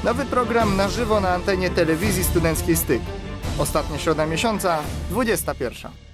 Nowy program na żywo na antenie telewizji studenckiej Styk. Ostatnia środa miesiąca, 21.